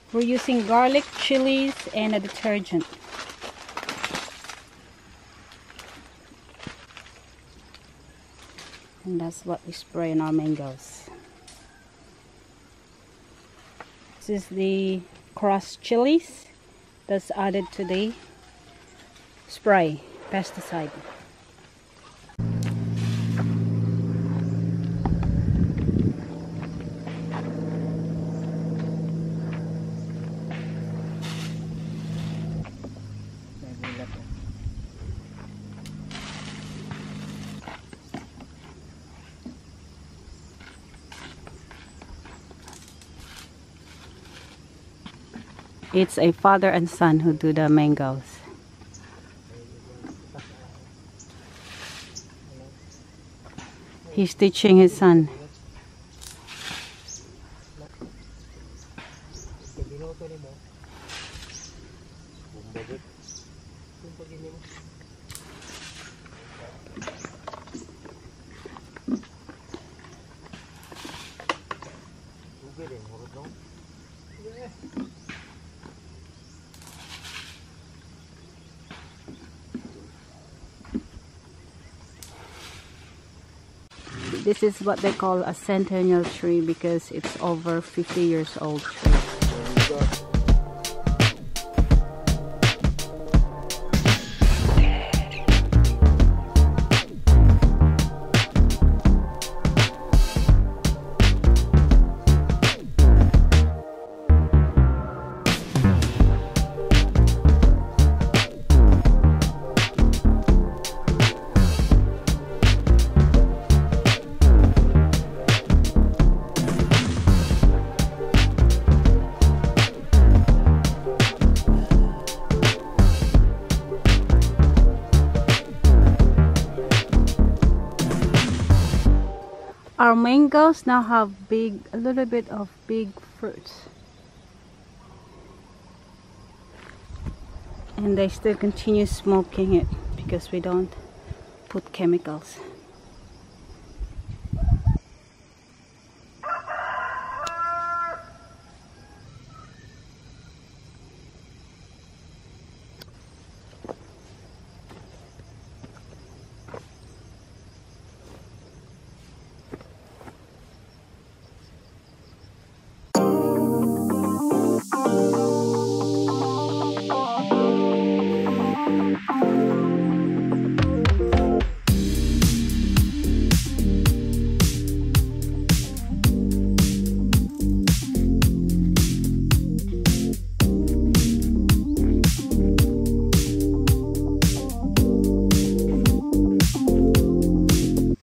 We're using garlic, chilies, and a detergent. And that's what we spray on our mangoes. This is the crushed chilies that's added to the spray, pesticide. It's a father and son who do the mangoes. He's teaching his son. This is what they call a centennial tree because it's over 50 years old tree. Our mangoes now have a little bit of big fruits, and they still continue smoking it because we don't put chemicals.